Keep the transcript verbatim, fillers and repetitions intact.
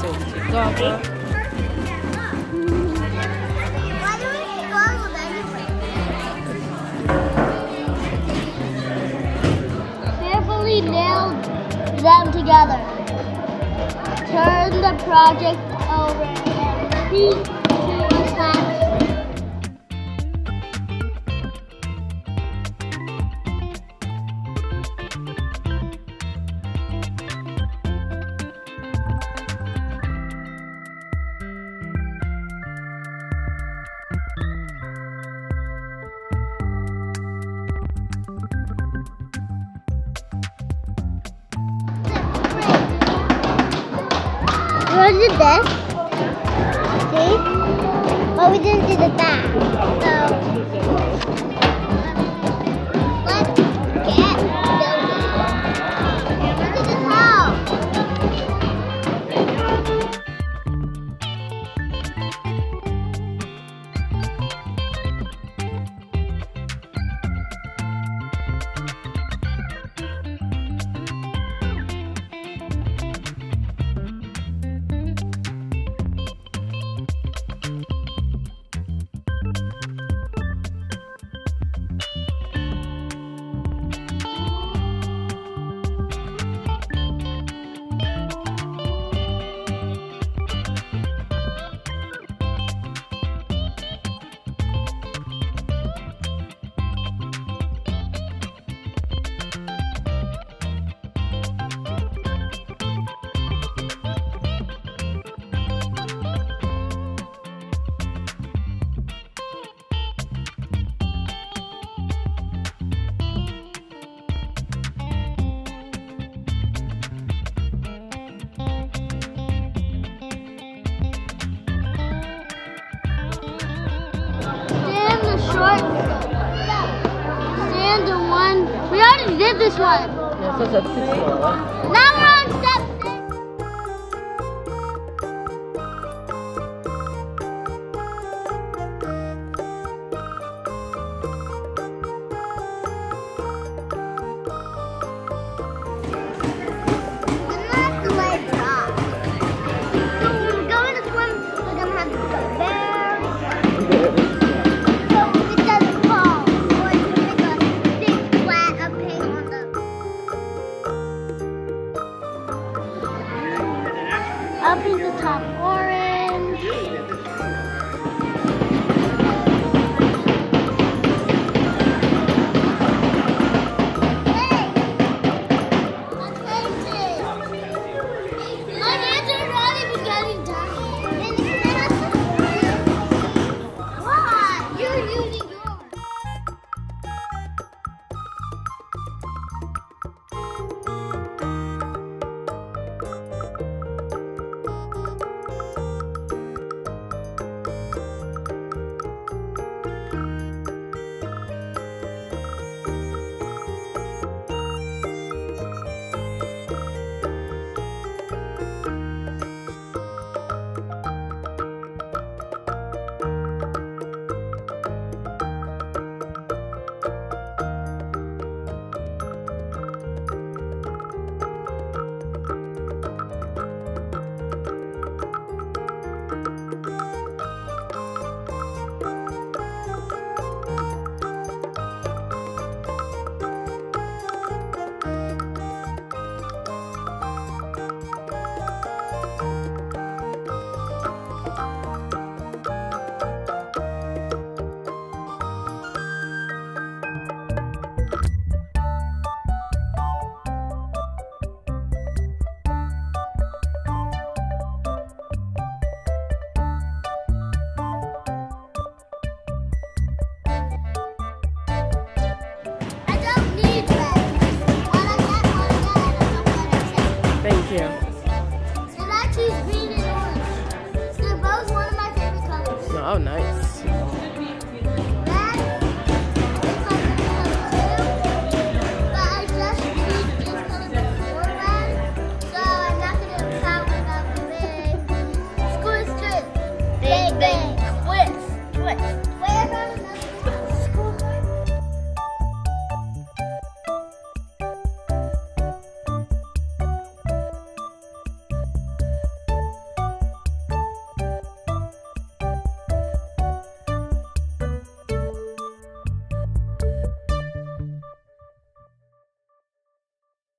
together. Carefully nail them together. Turn the project over and repeat two times. We did this, see? But we didn't do the back. So let's get building. Look at this house. Short. Stand to one. We already did this one. Yeah, so that's six more, right? Now we're on step six. We're gonna have to let it drop. So when we're going to swim, we're gonna have to go very up in the top orange. Hey! I changed it. My hands are not even getting dirty. Why? You're using yours. Thank you. And I choose green and orange. They're both one of my favorite colors. Oh, nice.